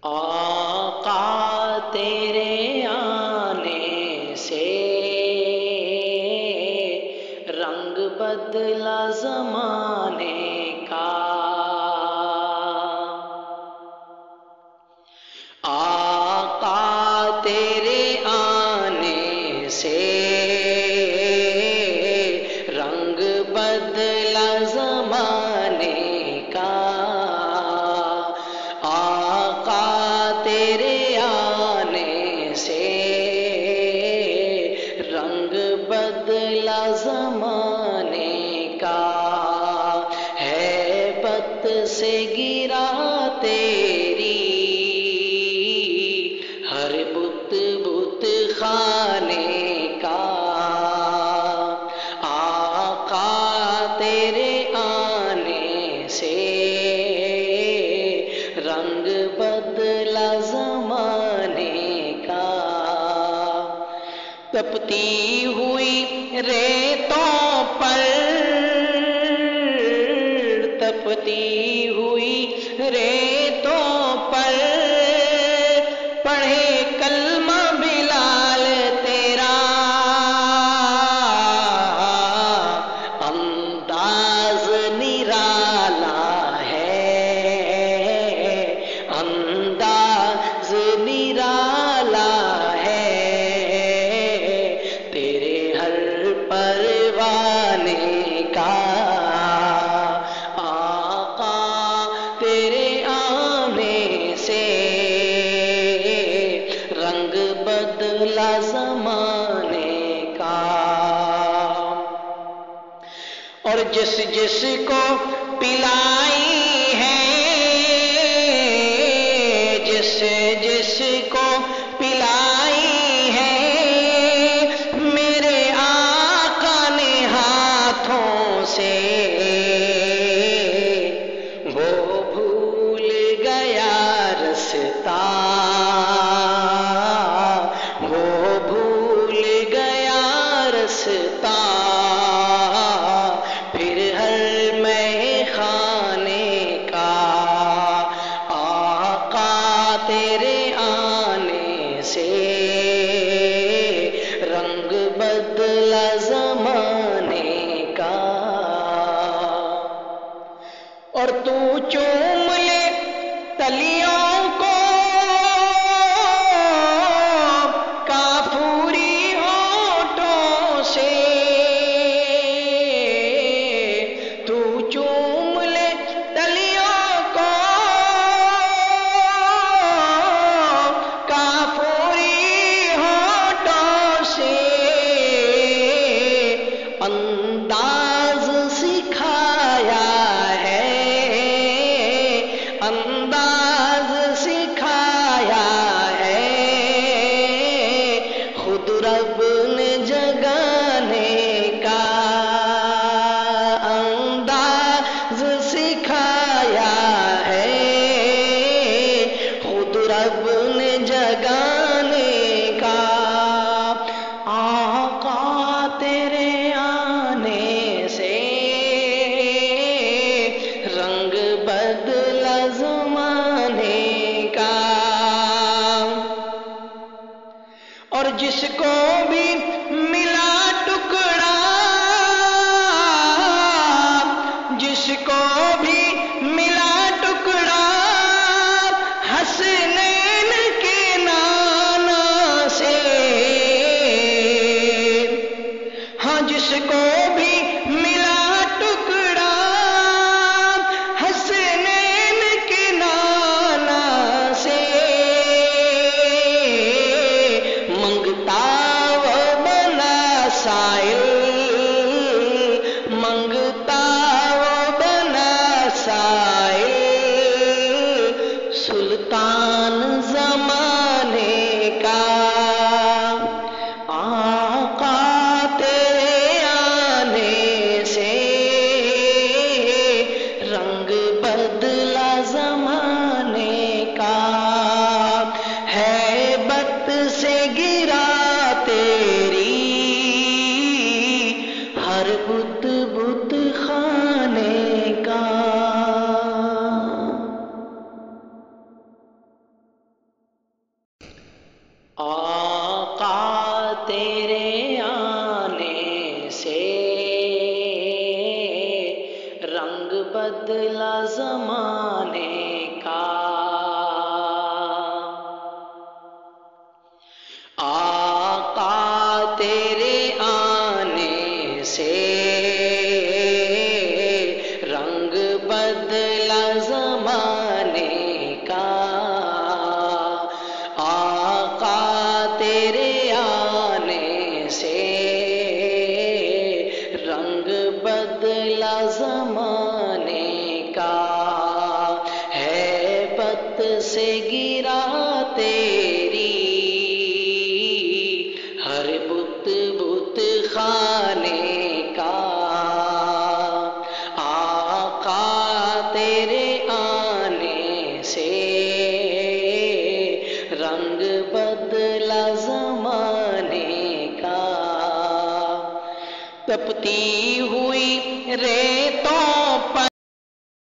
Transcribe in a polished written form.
آقا تیرے آنے سے رنگ بدلا زمانے کا، آقا تیرے آنے سے رنگ بدلا زمانے کا، آقا تیرے آنے سے رنگ بدلا زمانے کا، ہیبت سے گرا تیری ہر بت بت خانے کا، آقا تیرے آنے سے رنگ بدلا زمانے کا، تپتی ہوئی ریتوں پر، تپتی ہوئی ریتوں پر پڑھے کلمہ بلال تیرا، انداز نرالا ہے، انداز نرالا ہے، تیرے ہر پروانے کا، آقا تیرے آنے سے رنگ بدلا زمانے کا، اور جس جس کو پلائی ہے، جس جس کو پلائی ہے میرے آقا نے ہاتھوں سے، وہ بھول گیا رستا، وہ بھول گیا رستا، پھر ہر میں خانے کا، آقا تیرے آنے سے رنگ بدلا زمانے کا، اور تو چوم لے تلیوں کو کافوری ہونٹوں سے، تو چوم لے تلیوں کو کافوری ہونٹوں سے، انداز سکھایا ہے، انداز سکھایا ہے، خود رب نے جگانے کا، انداز سکھایا ہے، خود رب نے جگانے کا، آقا تیرے آنے سے رنگ بدلا زمانے کا، اور جس کو بھی ملا ٹکڑا، جس کو بھی ملا ٹکڑا حسنین کے نانا سے، ہاں جس کو بھی ملا ٹکڑا حسنین کے نانا سے، منگتا تیرے آنے سے رنگ بدلا زمانے کا، آقا تیرے آنے سے رنگ بدلا زمانے کا، آقا تیرے آنے سے رنگ بدلا زمانے کا، ہیبت سے گرا تیری ہر بت بت خانے کا، آقا تیرے آنے سے رنگ بدلا زمانے کا، تپتی ہوئی ریتوں